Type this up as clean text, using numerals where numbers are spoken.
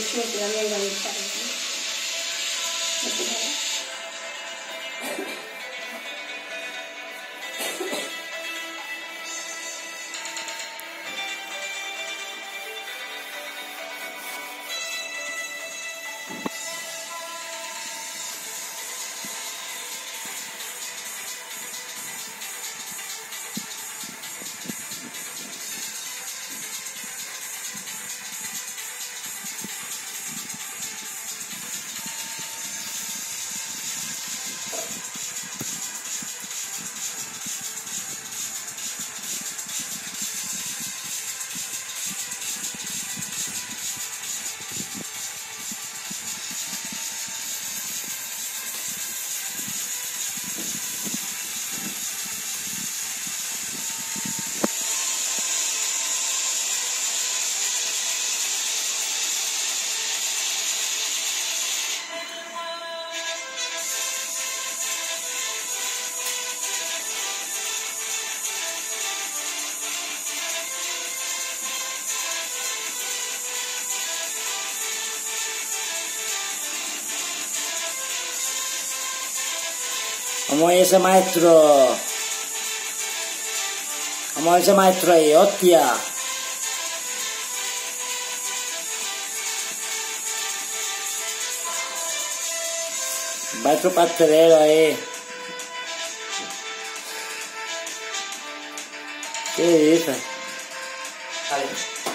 No te voy a enganchar. Vamos a ese maestro. Vamos a ese maestro ahí, hostia. Maestro pastelero ahí. ¿Qué dices? Vale.